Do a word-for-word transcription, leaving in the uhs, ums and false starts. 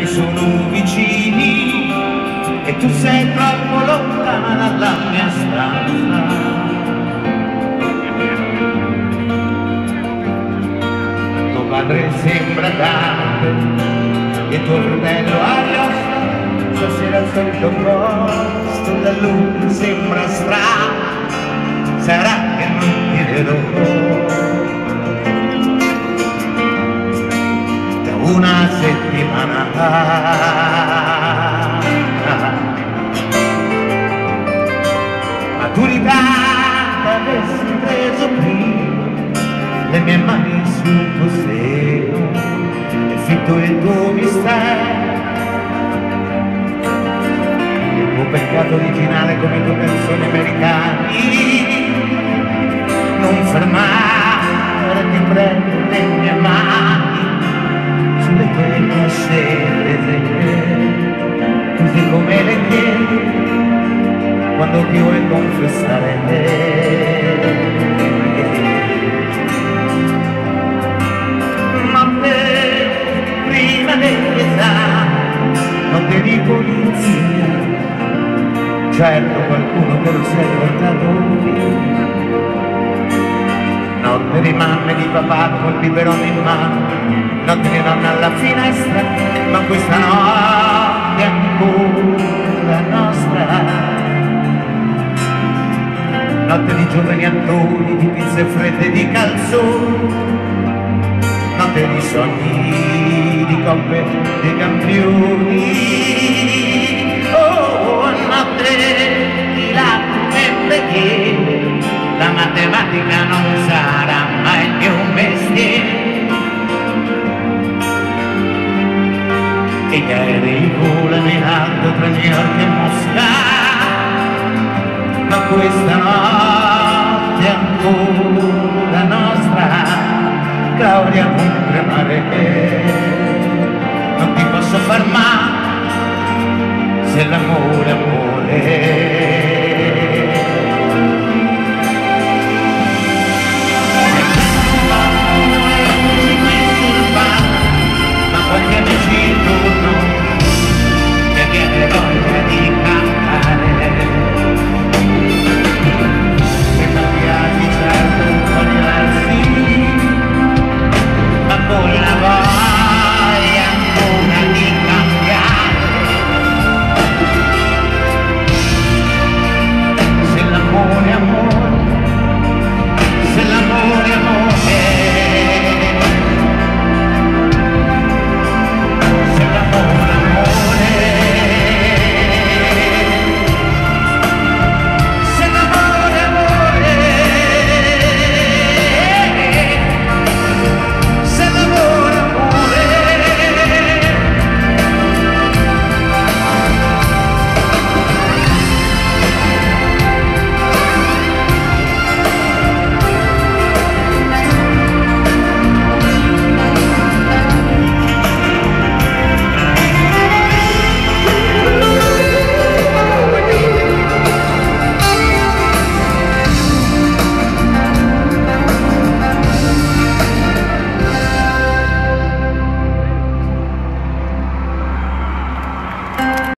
mi sono vicini e tu sei troppo lontana dalla mia stanza. Tuo padre sembra grande e tuo fratello agli ossa, stasera al solito posto, la luna sembra strana, sarà che non ti vedrò. Una settimana maturità avessi preso prima le mie mani sul tuo seno e fitto il tuo mistero, il tuo peccato originale come le tue canzoni americane. Non fermare, ti prendo le mie mani sulle tue coscienze, così come le chiedi quando ti vuoi confessare te. Ma per prima dell'esame, notte di polizia, certo qualcuno te lo sei portato via. Notte di mamma e di papà col biberone in mano, notte di nonna alla finestra, ma questa notte è ancora nostra. Notte di giovani attori, di pizze fredde e di calzoni, notte di sogni, di coppe, di campioni. Oh, notte di lacrime e preghiere, la matematica non sarà mai il mio mestiere. E gli aerei volano in alto tra New York e Mosca, ma questa notte è ancora nostra. Claudia, non tremare.